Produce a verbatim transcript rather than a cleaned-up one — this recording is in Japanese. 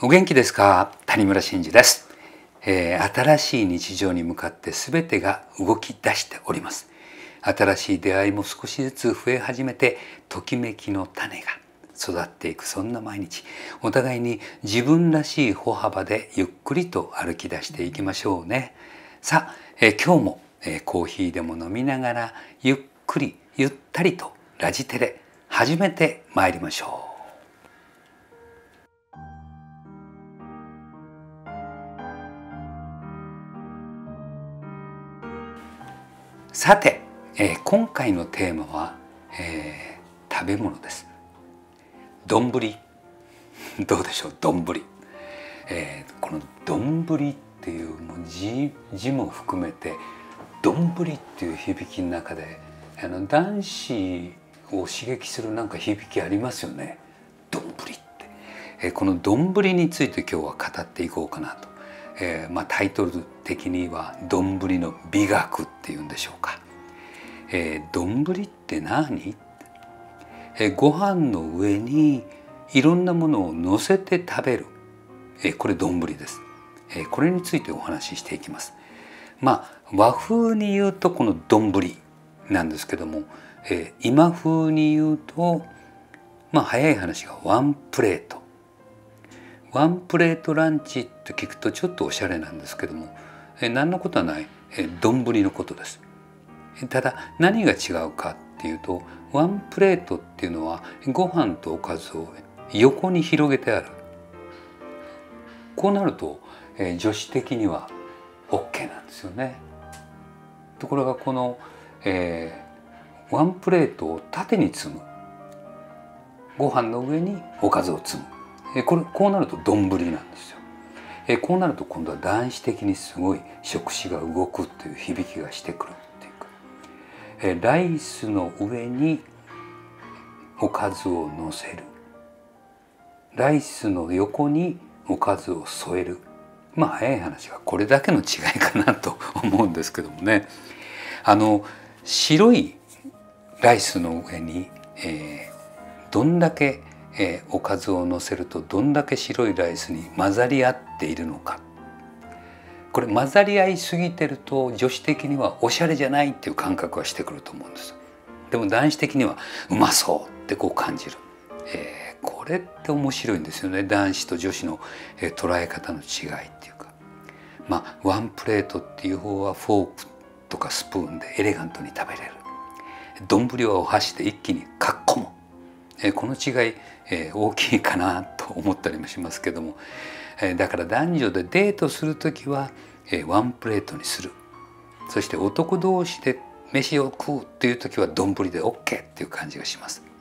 お元気ですか？谷村新司です、えー、新しい日常に向かって全てが動き出しております。新しい出会いも少しずつ増え始めて、ときめきの種が育っていく、そんな毎日。お互いに自分らしい歩幅でゆっくりと歩き出していきましょうね。さあ、えー、今日も、えー、コーヒーでも飲みながらゆっくりゆったりとラジテレ始めてまいりましょう。さて、えー、今回のテーマは、えー、食べ物です。丼どうでしょう、丼、えー、この丼っていうもう 字, 字も含めて丼っていう響きの中であの男子を刺激するなんか響きありますよね。丼って、えー、この丼について今日は語っていこうかなと。えーまあ、タイトル的には丼の美学っていうんでしょうか。えー、丼って何？えー、ご飯の上にいろんなものを乗せて食べる、えー、これ丼です、えー。これについてお話ししていきます。まあ和風に言うとこの丼なんですけども、えー、今風に言うとまあ早い話がワンプレート。ワンプレートランチって聞くとちょっとおしゃれなんですけども、え何のことはない丼のことです。ただ何が違うかっていうと、ワンプレートっていうのはご飯とおかずを横に広げてある。こうなると、え女子的には OK なんですよね。ところがこの、えー、ワンプレートを縦に積む、ご飯の上におかずを積む、これこうなると丼なんですよ。えこうなると今度は男子的にすごい食事が動くっていう響きがしてくるっていうか、えライスの上におかずをのせる、ライスの横におかずを添える。まあ早い話はこれだけの違いかなと思うんですけどもね。あの白いライスの上に、えー、どんだけえー、おかずをのせるとどんだけ白いライスに混ざり合っているのか。これ混ざり合いすぎてると女子的にはおしゃれじゃないっていう感覚はしてくると思うんです。でも男子的にはうまそうってこう感じる、えー、これって面白いんですよね。男子と女子の、えー、捉え方の違いっていうか、まあワンプレートっていう方はフォークとかスプーンでエレガントに食べれる。丼はお箸で一気にかっこむ。この違い大きいかなと思ったりもしますけども、だから男女でデートする時はワンプレートにする。そして男同士で飯を食うっていう時は丼で OK っていう感じがします。